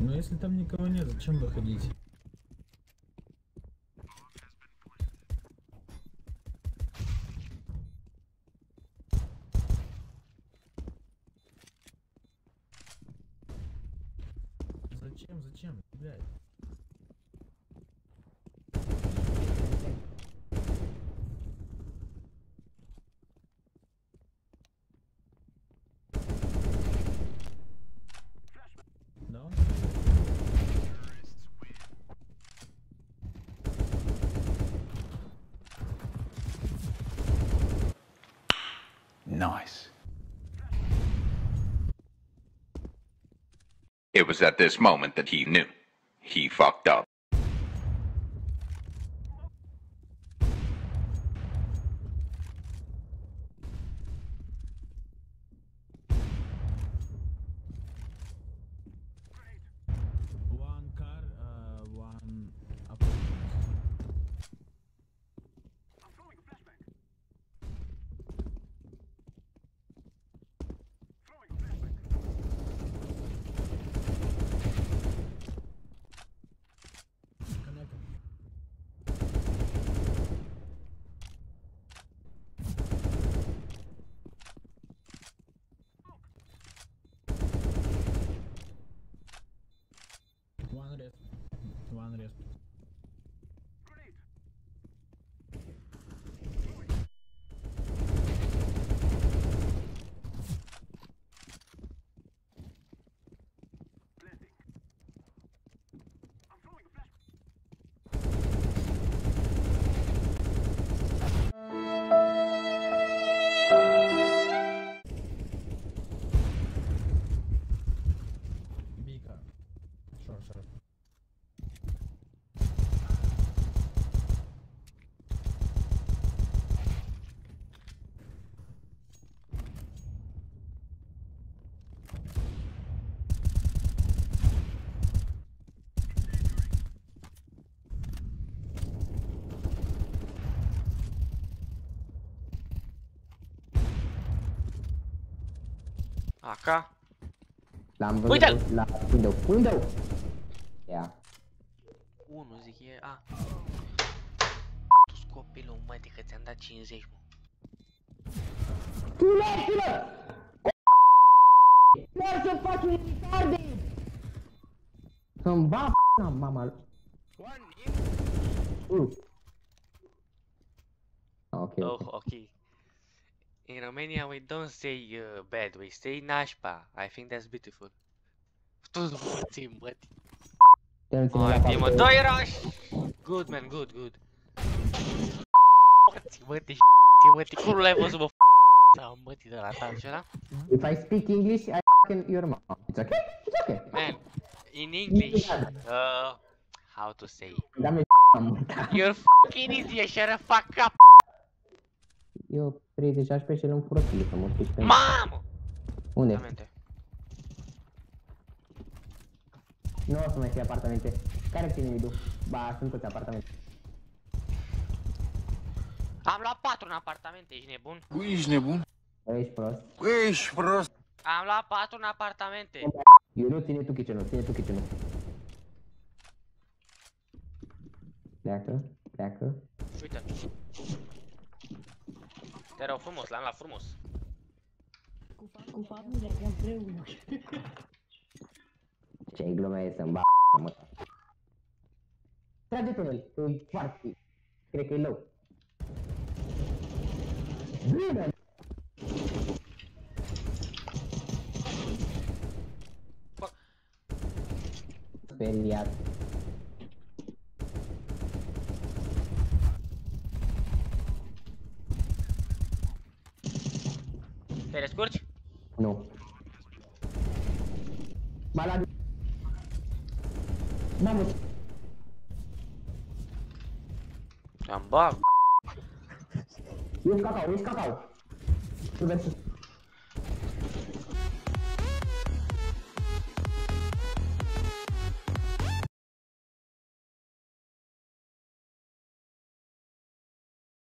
Но если там никого нет, зачем выходить? Зачем, блядь? Да? Nice. It was at this moment that he knew. He fucked up. One car, one apartment. Connected. One rest. One rest. Bika. Short. AK? L-am Uite-l! văzut la window. Ia. 1 zic e, a. Tu copilul, mă, de că ți-am dat 50, mă. Tule! What the fucking retarded! Să-mi va p***a mama. Ok. Oh, ok. In Romania we don't say bad, we say nașpa. I think that's beautiful. Tu ți măti. Ai, mă, doi rași! Good, man, good. Măti, cum l-ai văzut, mă, sau mătii de la ta, așa? If I speak English, I fucking your mom. It's okay? It's okay. Man, in English, how to say? Dame You're fucking idiot, shut the fuck up! Eu 30-16 și l-am furat să mă știi pe mine. Mamă! Unde? Apartamente. Nu o să mai fie apartamente. Care ține midul? Ba, sunt toți apartamente. Am luat 4 în apartamente, ești nebun? Ești nebun? Ești prost. Ești prost. Am luat 4 în apartamente. Eu nu ține tu kitchen-ul, ține tu kitchen-ul. Pleacă. Uite. Te rog frumos, l-am luat frumos. Cu familia împreună. Ce-i glume să-mi ba mă. Trage pe el, e foarte. Cred că e low. Bine! Speriat. Te descurci? Nu. Balad. Mamă. Am bag. Ești cacao. Tu vezi.